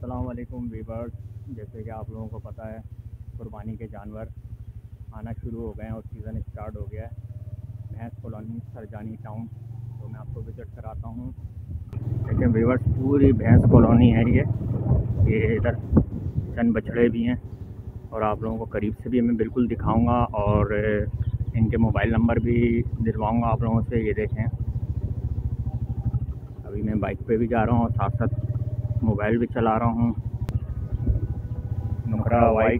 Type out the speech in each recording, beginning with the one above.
अस्सलाम वालेकुम वीवर्स। जैसे कि आप लोगों को पता है कुर्बानी के जानवर आना शुरू हो गए हैं और सीज़न स्टार्ट हो गया है। भैंस कॉलोनी सरजानी टाउन, तो मैं आपको विज़िट कराता हूँ। देखिए वीवर्स, पूरी भैंस कॉलोनी है ये इधर चंद बछड़े भी हैं और आप लोगों को करीब से भी मैं बिल्कुल दिखाऊंगा और इनके मोबाइल नंबर भी दिलवाऊंगा आप लोगों से। ये देखें, अभी मैं बाइक पे भी जा रहा हूँ और साथ साथ मोबाइल भी चला रहा हूँ। नुकरा वाइट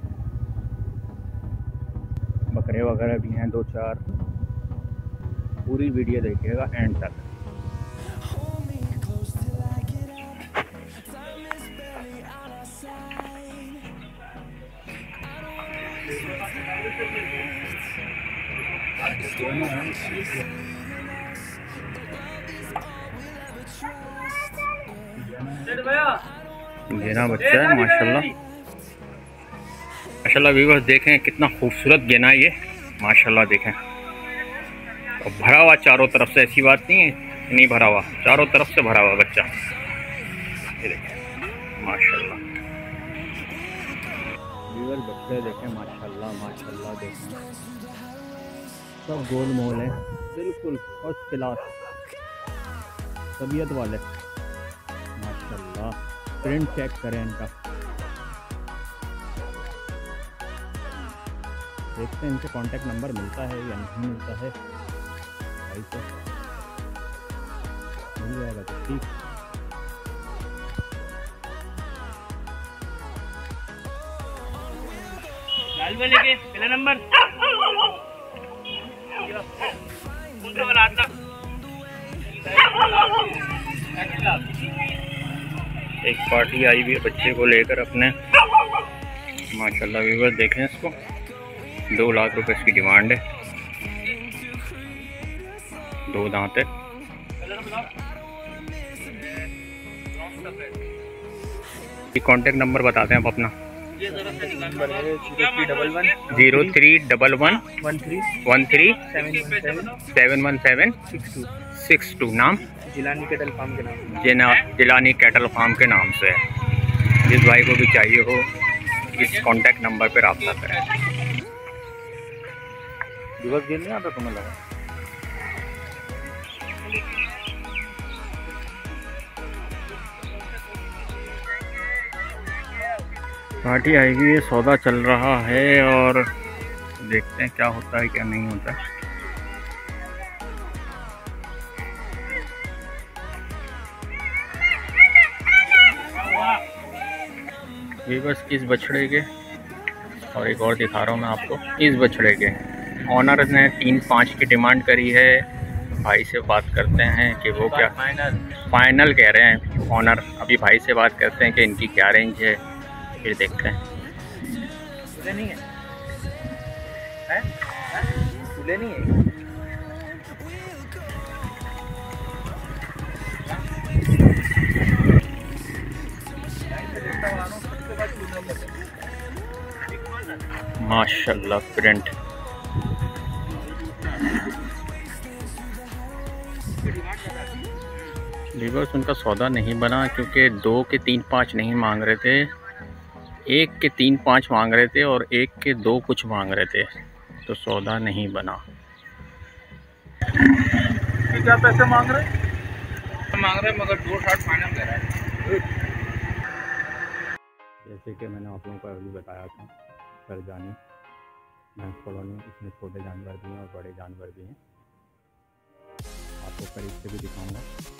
बकरे वगैरह भी हैं 2-4। पूरी वीडियो देखिएगा एंड तक। गेना बच्चा है माशाल्लाह। माशाल्लाह व्यूअर्स देखें कितना खूबसूरत गेना है ये, माशाल्लाह देखें। और भरा हुआ चारों तरफ से, ऐसी बात नहीं है नहीं भरा हुआ, चारों तरफ से भरा हुआ बच्चा। ये देखें माशाल्लाह। व्यूअर्स बच्चे देखें माशाल्लाह माशाल्लाह देखें, सब गोल मोल है, बिल्कुल फर्स्ट क्लास तबीयत वाले माशाल्लाह। प्रिंट चेक करें इनका, देखते हैं इनसे कांटेक्ट नंबर मिलता है या नहीं मिलता है। भाई से मिल जाएगा तो ठीक। लाल वाले के पहला नंबर एक पार्टी आई हुई है बच्चे को लेकर अपने, माशाल्लाह व्यूअर्स देखें इसको। 2 लाख रुपए इसकी डिमांड है। 2 दांत है। कांटेक्ट नंबर बताते हैं आप अपना। 031113171762। नाम जिलानी कैटल फार्म के नाम, जिलानी कैटल फार्म के नाम से है। जिस भाई को भी चाहिए हो इस कांटेक्ट नंबर पर रब्ता करें। दिवस दिन नहीं आता तुम्हें लगा। पार्टी आएगी, ये सौदा चल रहा है और देखते हैं क्या होता है क्या नहीं होता है। ये बस इस बछड़े के, और एक और दिखा रहा हूँ मैं आपको। इस बछड़े के ऑनर ने 3-5 की डिमांड करी है। भाई से बात करते हैं कि वो क्या फाइनल कह रहे हैं ऑनर। अभी भाई से बात करते हैं कि इनकी क्या रेंज है, फिर देखते हैं। नहीं है, नहीं है। माशाल्लाह प्रिंट। लीवर्स उनका सौदा नहीं बना क्योंकि 2 के 3-5 नहीं मांग रहे थे, 1 के 3-5 मांग रहे थे और 1 के 2 कुछ मांग रहे थे, तो सौदा नहीं बना। क्या पैसे मांग रहे मगर 2.60 फाइनल दे रहा है। जैसे कि मैंने आप लोगों को अभी बताया था, सरजानी भैंस कॉलोनी, इसमें छोटे जानवर भी हैं और बड़े जानवर भी हैं। आपको करीब से भी दिखाऊंगा।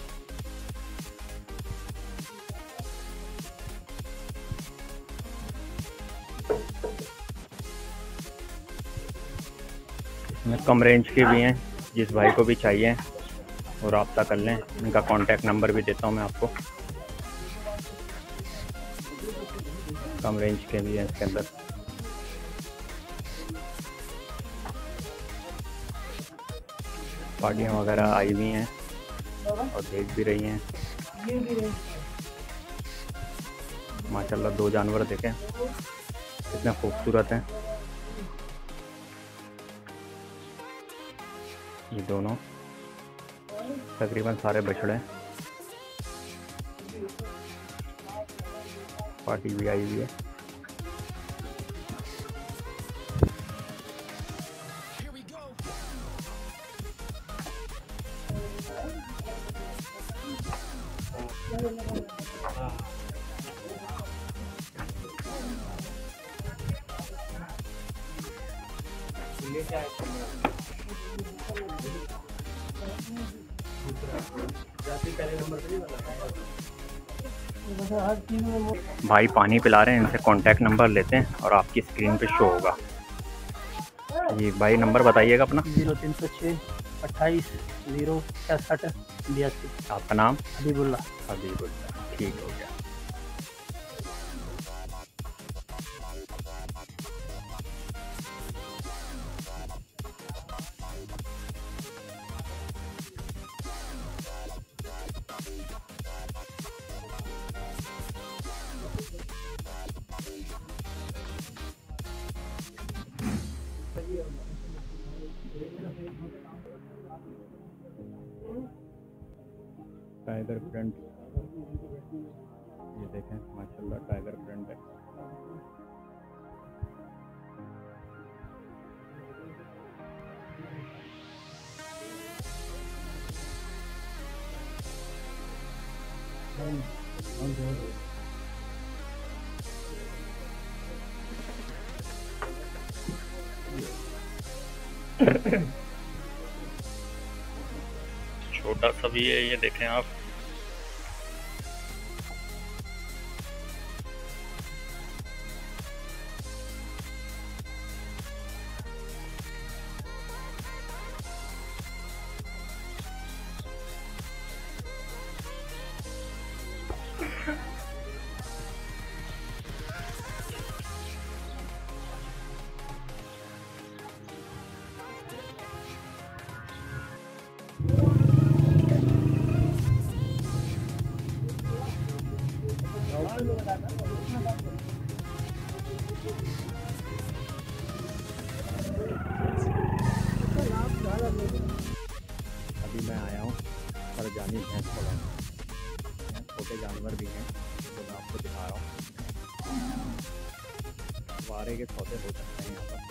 इसमें कम रेंज के भी हैं, जिस भाई को भी चाहिए वो रब्ता कर लें। इनका कांटेक्ट नंबर भी देता हूँ मैं आपको। कम रेंज के भी हैं इसके अंदर। पार्टियाँ वगैरह आई हुई हैं और देख भी रही हैं। माशाल्लाह 2 जानवर देखें कितने खूबसूरत हैं ये दोनों। तकरीबन सारे बछड़े पार्टी भी आई हुई है। भाई पानी पिला रहे हैं, इनसे कांटेक्ट नंबर लेते हैं और आपकी स्क्रीन पे शो होगा। जी भाई नंबर बताइएगा अपना। 0306 28 066 82। आपका नाम? हबीबुल्ला। हबीबुल्ला, ठीक हो गया। टाइगर प्रिंट, ये देखें माशाल्लाह टाइगर प्रिंट है। छोटा सा भी है, ये देखें आप। अभी मैं आया हूँ सरजानी भैंस कॉलोनी। छोटे जानवर भी हैं तो मैं आपको दिखा रहा हूँ। वारे के सौदे हो सकते हैं यहाँ पर।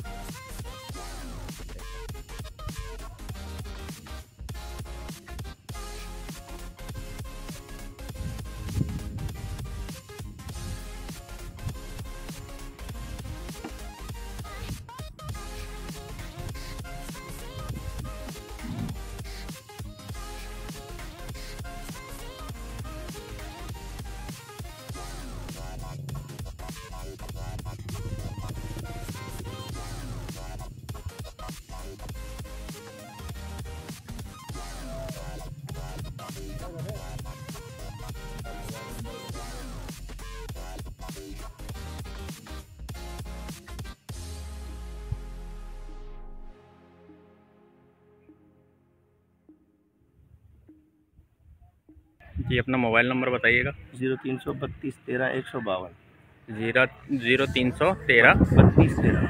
जी अपना मोबाइल नंबर बताइएगा। 0332 13 152। 0313 32 13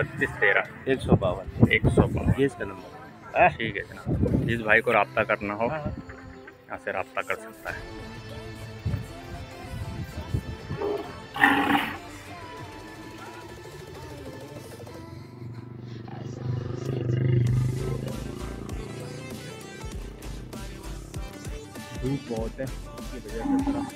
152। 152 ये इसका नंबर। ठीक है जनाब। जिस भाई को रब्ता करना हो यहाँ से रब्ता कर सकता है। धूप बहुत है, इसकी वजह से थोड़ा